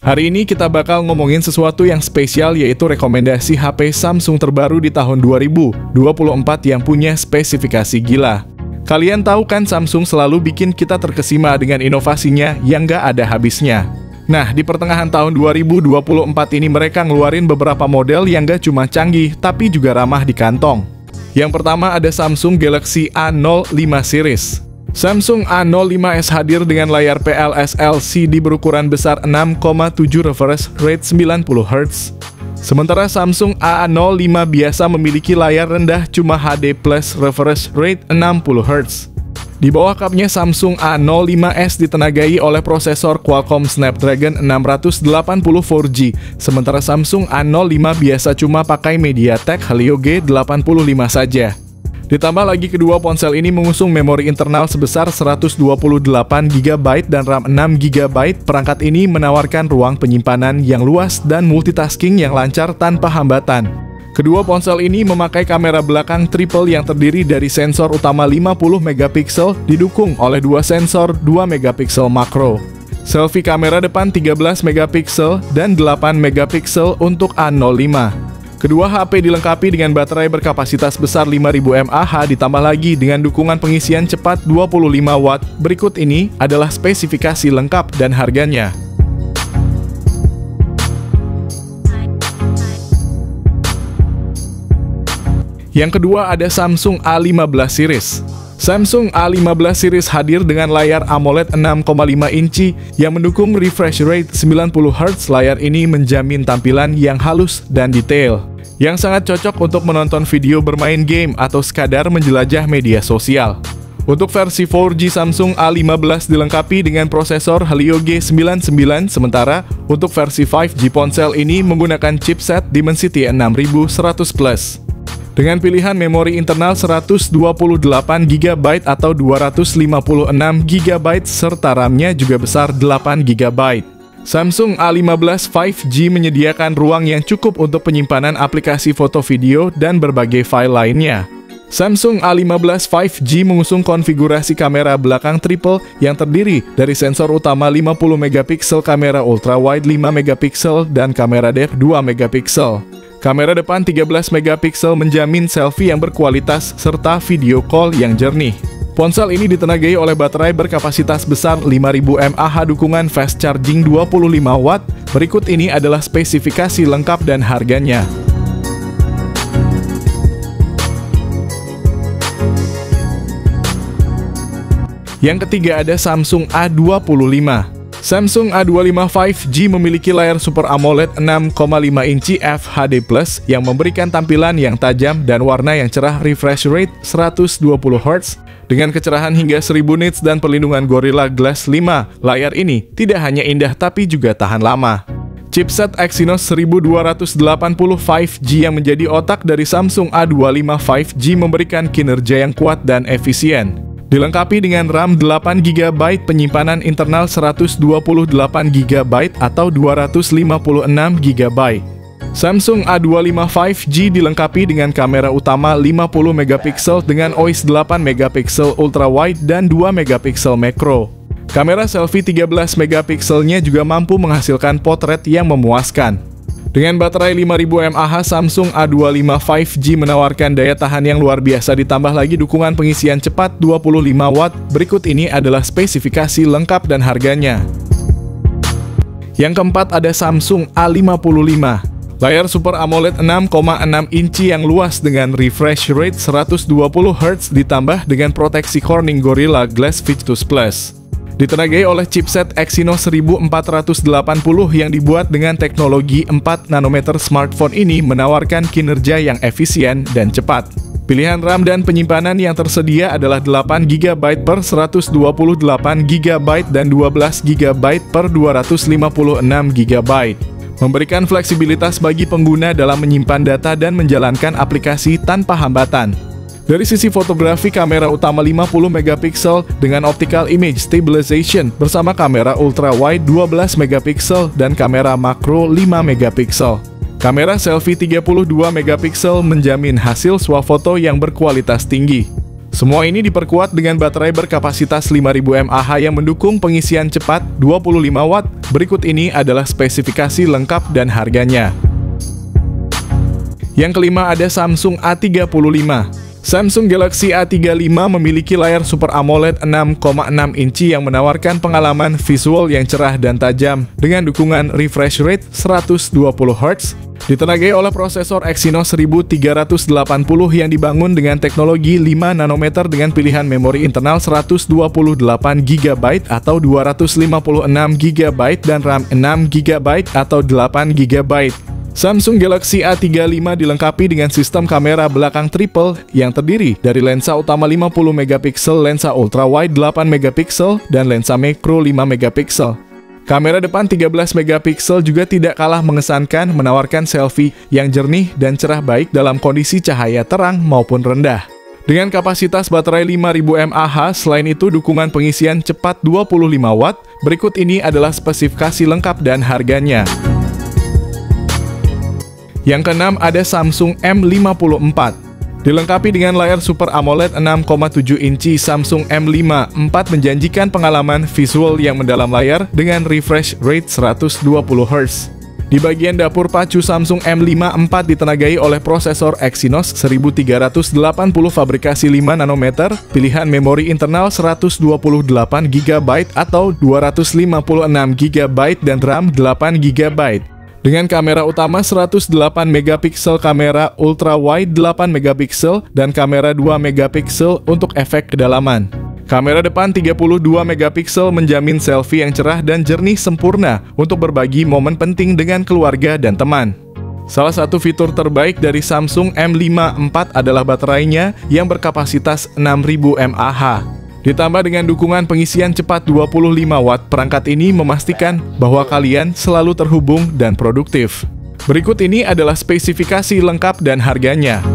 Hari ini kita bakal ngomongin sesuatu yang spesial, yaitu rekomendasi HP Samsung terbaru di tahun 2024 yang punya spesifikasi gila. Kalian tahu kan, Samsung selalu bikin kita terkesima dengan inovasinya yang gak ada habisnya. Nah, di pertengahan tahun 2024 ini mereka ngeluarin beberapa model yang gak cuma canggih, tapi juga ramah di kantong. Yang pertama ada Samsung Galaxy A05 series. Samsung A05s hadir dengan layar PLS LCD berukuran besar 6,7 refresh rate 90Hz. Sementara Samsung A05 biasa memiliki layar rendah cuma HD plus refresh rate 60Hz. Di bawah cupnya Samsung A05s ditenagai oleh prosesor Qualcomm Snapdragon 680 4G, sementara Samsung A05 biasa cuma pakai MediaTek Helio G85 saja. Ditambah lagi, kedua ponsel ini mengusung memori internal sebesar 128GB dan RAM 6GB. Perangkat ini menawarkan ruang penyimpanan yang luas dan multitasking yang lancar tanpa hambatan. Kedua ponsel ini memakai kamera belakang triple yang terdiri dari sensor utama 50MP didukung oleh dua sensor 2MP makro. Selfie kamera depan 13MP dan 8MP untuk A05. Kedua HP dilengkapi dengan baterai berkapasitas besar 5000 mAh ditambah lagi dengan dukungan pengisian cepat 25 Watt. Berikut ini adalah spesifikasi lengkap dan harganya. Yang kedua ada Samsung A15 series. Samsung A15 series hadir dengan layar AMOLED 6,5 inci yang mendukung refresh rate 90Hz. Layar ini menjamin tampilan yang halus dan detail, yang sangat cocok untuk menonton video, bermain game, atau sekadar menjelajah media sosial. Untuk versi 4G, Samsung A15 dilengkapi dengan prosesor Helio G99, sementara untuk versi 5G ponsel ini menggunakan chipset Dimensity 6100+. Dengan pilihan memori internal 128GB atau 256GB serta RAM-nya juga besar 8GB. Samsung A15 5G menyediakan ruang yang cukup untuk penyimpanan aplikasi foto, video, dan berbagai file lainnya. Samsung A15 5G mengusung konfigurasi kamera belakang triple yang terdiri dari sensor utama 50MP, kamera ultrawide 5MP, dan kamera depth 2MP. Kamera depan 13MP menjamin selfie yang berkualitas serta video call yang jernih. Ponsel ini ditenagai oleh baterai berkapasitas besar 5000 mAh dukungan fast charging 25 Watt. Berikut ini adalah spesifikasi lengkap dan harganya. Yang ketiga ada Samsung A25. Samsung A25 5G memiliki layar Super AMOLED 6,5 inci FHD+ yang memberikan tampilan yang tajam dan warna yang cerah, refresh rate 120Hz. Dengan kecerahan hingga 1000 nits dan perlindungan Gorilla Glass 5, layar ini tidak hanya indah tapi juga tahan lama. Chipset Exynos 1280 5G yang menjadi otak dari Samsung A25 5G memberikan kinerja yang kuat dan efisien. Dilengkapi dengan RAM 8GB, penyimpanan internal 128GB atau 256GB. Samsung A25 5G dilengkapi dengan kamera utama 50MP dengan OIS 8MP ultrawide dan 2MP makro. Kamera selfie 13MP-nya juga mampu menghasilkan potret yang memuaskan. Dengan baterai 5000 mAh, Samsung A25 5G menawarkan daya tahan yang luar biasa ditambah lagi dukungan pengisian cepat 25 Watt. Berikut ini adalah spesifikasi lengkap dan harganya. Yang keempat ada Samsung A55. Layar Super AMOLED 6,6 inci yang luas dengan refresh rate 120Hz ditambah dengan proteksi Corning Gorilla Glass Victus Plus. Ditenagai oleh chipset Exynos 1480 yang dibuat dengan teknologi 4 nanometer. Smartphone ini menawarkan kinerja yang efisien dan cepat. Pilihan RAM dan penyimpanan yang tersedia adalah 8GB per 128GB dan 12GB per 256GB. Memberikan fleksibilitas bagi pengguna dalam menyimpan data dan menjalankan aplikasi tanpa hambatan. Dari sisi fotografi, kamera utama 50MP dengan optical image stabilization bersama kamera ultrawide 12MP dan kamera makro 5MP. Kamera selfie 32MP menjamin hasil swafoto yang berkualitas tinggi. Semua ini diperkuat dengan baterai berkapasitas 5000 mAh yang mendukung pengisian cepat 25 Watt. Berikut ini adalah spesifikasi lengkap dan harganya. Yang kelima ada Samsung A35. Samsung Galaxy A35 memiliki layar Super AMOLED 6,6 inci yang menawarkan pengalaman visual yang cerah dan tajam dengan dukungan refresh rate 120 Hz. Ditenagai oleh prosesor Exynos 1380 yang dibangun dengan teknologi 5 nanometer dengan pilihan memori internal 128 GB atau 256 GB dan RAM 6 GB atau 8 GB. Samsung Galaxy A35 dilengkapi dengan sistem kamera belakang triple yang terdiri dari lensa utama 50 megapiksel, lensa ultrawide 8 megapiksel, dan lensa makro 5 megapiksel. Kamera depan 13 megapiksel juga tidak kalah mengesankan, menawarkan selfie yang jernih dan cerah baik dalam kondisi cahaya terang maupun rendah. Dengan kapasitas baterai 5000 mAh, selain itu dukungan pengisian cepat 25 Watt. Berikut ini adalah spesifikasi lengkap dan harganya. Yang keenam ada Samsung M54. Dilengkapi dengan layar Super AMOLED 6,7 inci, Samsung M54 menjanjikan pengalaman visual yang mendalam layar dengan refresh rate 120 Hz. Di bagian dapur pacu, Samsung M54 ditenagai oleh prosesor Exynos 1380 fabrikasi 5 nanometer, pilihan memori internal 128 GB atau 256 GB dan RAM 8 GB. Dengan kamera utama 108 megapiksel, kamera ultrawide 8 megapiksel, dan kamera 2 megapiksel untuk efek kedalaman. Kamera depan 32 megapiksel menjamin selfie yang cerah dan jernih sempurna untuk berbagi momen penting dengan keluarga dan teman. Salah satu fitur terbaik dari Samsung M54 adalah baterainya yang berkapasitas 6000 mAh. Ditambah dengan dukungan pengisian cepat 25 Watt, perangkat ini memastikan bahwa kalian selalu terhubung dan produktif. Berikut ini adalah spesifikasi lengkap dan harganya.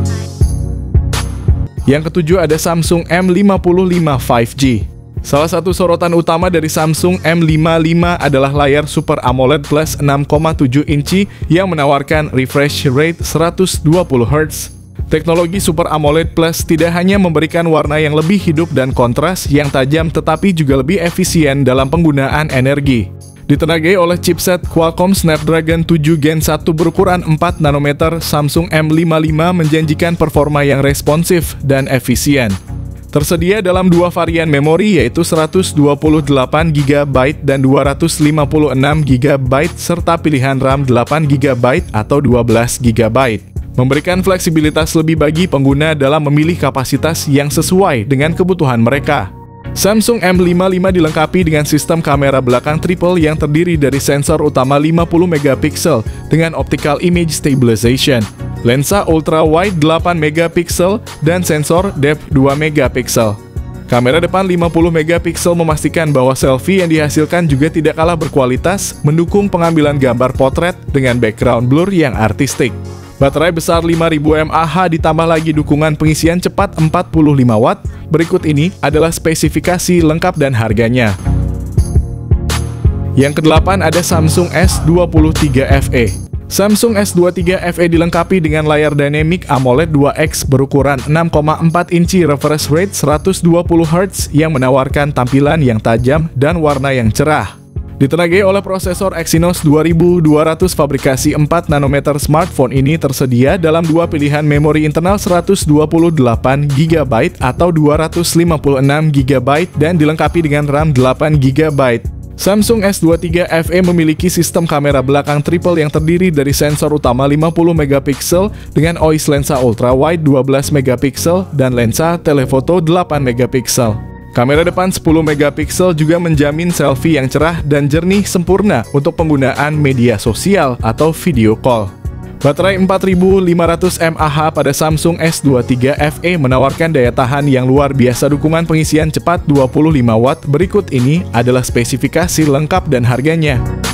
Yang ketujuh ada Samsung M55 5G. Salah satu sorotan utama dari Samsung M55 adalah layar Super AMOLED Plus 6,7 inci yang menawarkan refresh rate 120 Hz. Teknologi Super AMOLED Plus tidak hanya memberikan warna yang lebih hidup dan kontras yang tajam, tetapi juga lebih efisien dalam penggunaan energi. Ditenagai oleh chipset Qualcomm Snapdragon 7 Gen 1 berukuran 4 nanometer, Samsung M55 menjanjikan performa yang responsif dan efisien. Tersedia dalam dua varian memori, yaitu 128 GB dan 256 GB, serta pilihan RAM 8 GB atau 12 GB. Memberikan fleksibilitas lebih bagi pengguna dalam memilih kapasitas yang sesuai dengan kebutuhan mereka. Samsung M55 dilengkapi dengan sistem kamera belakang triple yang terdiri dari sensor utama 50 megapiksel dengan optical image stabilization, lensa ultrawide 8 megapiksel, dan sensor depth 2 megapiksel. Kamera depan 50 megapiksel memastikan bahwa selfie yang dihasilkan juga tidak kalah berkualitas, mendukung pengambilan gambar potret dengan background blur yang artistik. Baterai besar 5000 mAh ditambah lagi dukungan pengisian cepat 45 Watt. Berikut ini adalah spesifikasi lengkap dan harganya. Yang kedelapan ada Samsung S23 FE. Samsung S23 FE dilengkapi dengan layar Dynamic AMOLED 2X berukuran 6,4 inci, refresh rate 120 Hz yang menawarkan tampilan yang tajam dan warna yang cerah. Ditenagai oleh prosesor Exynos 2200 fabrikasi 4 nanometer, smartphone ini tersedia dalam dua pilihan memori internal 128 GB atau 256 GB dan dilengkapi dengan RAM 8 GB. Samsung S23 FE memiliki sistem kamera belakang triple yang terdiri dari sensor utama 50 megapiksel dengan OIS lensa ultrawide 12 megapiksel dan lensa telefoto 8 megapiksel. Kamera depan 10 megapiksel juga menjamin selfie yang cerah dan jernih sempurna untuk penggunaan media sosial atau video call. Baterai 4500 mAh pada Samsung S23 FE menawarkan daya tahan yang luar biasa, dukungan pengisian cepat 25 Watt. Berikut ini adalah spesifikasi lengkap dan harganya.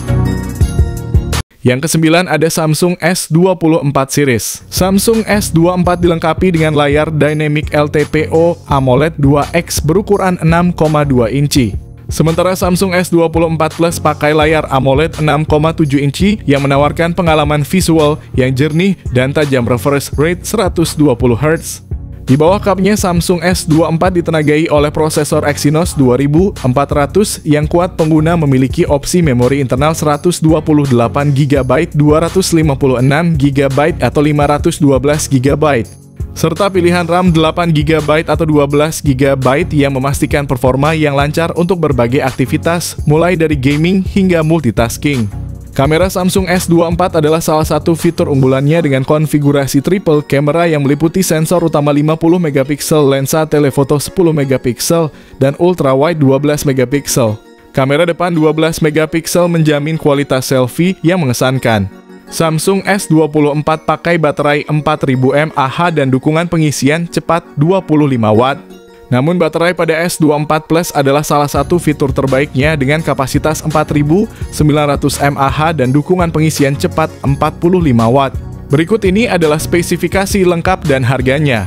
Yang kesembilan ada Samsung S24 series. Samsung S24 dilengkapi dengan layar Dynamic LTPO AMOLED 2X berukuran 6,2 inci. Sementara Samsung S24 Plus pakai layar AMOLED 6,7 inci yang menawarkan pengalaman visual yang jernih dan tajam, refresh rate 120 Hz. Di bawah cupnya, Samsung S24 ditenagai oleh prosesor Exynos 2400 yang kuat. Pengguna memiliki opsi memori internal 128GB, 256GB atau 512GB, serta pilihan RAM 8GB atau 12GB yang memastikan performa yang lancar untuk berbagai aktivitas, mulai dari gaming hingga multitasking. Kamera Samsung S24 adalah salah satu fitur unggulannya dengan konfigurasi triple camera yang meliputi sensor utama 50MP, lensa telefoto 10MP, dan ultrawide 12MP. Kamera depan 12MP menjamin kualitas selfie yang mengesankan. Samsung S24 pakai baterai 4000 mAh dan dukungan pengisian cepat 25W. Namun baterai pada S24 Plus adalah salah satu fitur terbaiknya dengan kapasitas 4900 mAh dan dukungan pengisian cepat 45W. Berikut ini adalah spesifikasi lengkap dan harganya.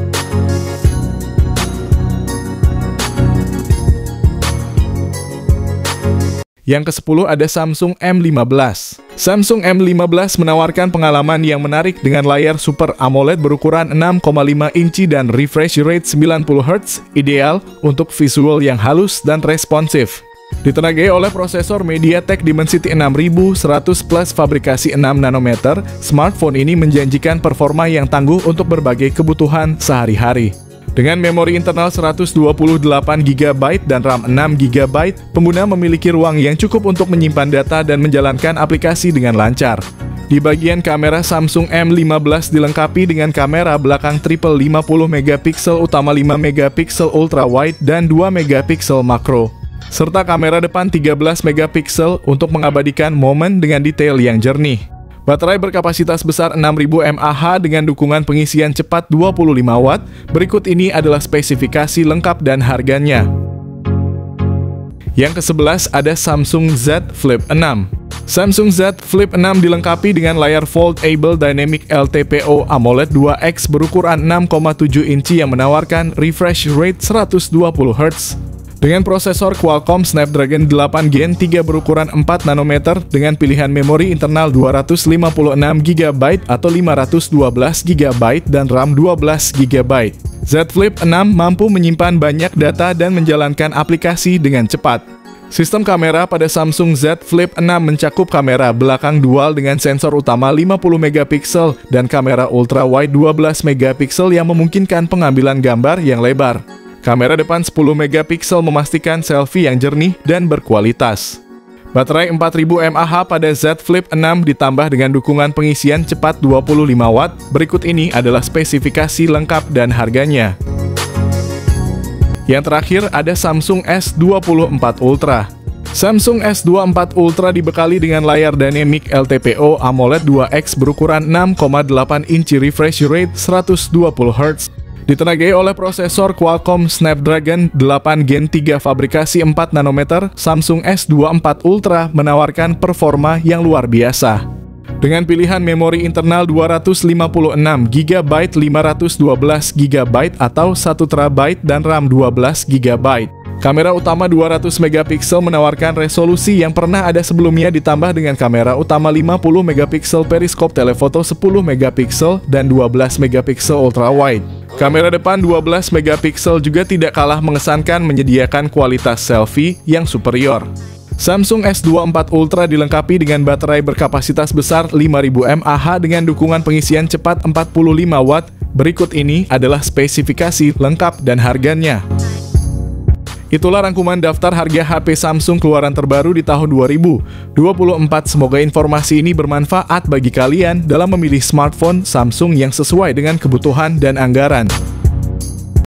Yang ke-10 ada Samsung M15. Samsung M15 menawarkan pengalaman yang menarik dengan layar Super AMOLED berukuran 6,5 inci dan refresh rate 90Hz, ideal untuk visual yang halus dan responsif. Ditenagai oleh prosesor MediaTek Dimensity 6100 Plus fabrikasi 6 nanometer, smartphone ini menjanjikan performa yang tangguh untuk berbagai kebutuhan sehari-hari. Dengan memori internal 128GB dan RAM 6GB, pengguna memiliki ruang yang cukup untuk menyimpan data dan menjalankan aplikasi dengan lancar. Di bagian kamera, Samsung M15 dilengkapi dengan kamera belakang triple 50MP utama 5MP ultrawide dan 2MP makro, serta kamera depan 13MP untuk mengabadikan momen dengan detail yang jernih. Baterai berkapasitas besar 6000 mAh dengan dukungan pengisian cepat 25W. Berikut ini adalah spesifikasi lengkap dan harganya. Yang ke-11 ada Samsung Z Flip 6. Samsung Z Flip 6 dilengkapi dengan layar Foldable Dynamic LTPO AMOLED 2X berukuran 6,7 inci yang menawarkan refresh rate 120Hz. Dengan prosesor Qualcomm Snapdragon 8 Gen 3 berukuran 4 nanometer dengan pilihan memori internal 256GB atau 512GB dan RAM 12GB. Z Flip 6 mampu menyimpan banyak data dan menjalankan aplikasi dengan cepat. Sistem kamera pada Samsung Z Flip 6 mencakup kamera belakang dual dengan sensor utama 50MP dan kamera ultrawide 12MP yang memungkinkan pengambilan gambar yang lebar. Kamera depan 10MP memastikan selfie yang jernih dan berkualitas. Baterai 4000 mAh pada Z Flip 6 ditambah dengan dukungan pengisian cepat 25W. Berikut ini adalah spesifikasi lengkap dan harganya. Yang terakhir ada Samsung S24 Ultra. Samsung S24 Ultra dibekali dengan layar Dynamic LTPO AMOLED 2X berukuran 6,8 inci, refresh rate 120Hz. Ditenagai oleh prosesor Qualcomm Snapdragon 8 Gen 3 fabrikasi 4 nanometer, Samsung S24 Ultra menawarkan performa yang luar biasa. Dengan pilihan memori internal 256GB, 512GB atau 1TB dan RAM 12GB. Kamera utama 200MP menawarkan resolusi yang pernah ada sebelumnya ditambah dengan kamera utama 50MP periskop telefoto 10MP dan 12MP ultrawide. Kamera depan 12MP juga tidak kalah mengesankan, menyediakan kualitas selfie yang superior. Samsung S24 Ultra dilengkapi dengan baterai berkapasitas besar 5000 mAh dengan dukungan pengisian cepat 45W. Berikut ini adalah spesifikasi lengkap dan harganya. Itulah rangkuman daftar harga HP Samsung keluaran terbaru di tahun 2024. Semoga informasi ini bermanfaat bagi kalian dalam memilih smartphone Samsung yang sesuai dengan kebutuhan dan anggaran.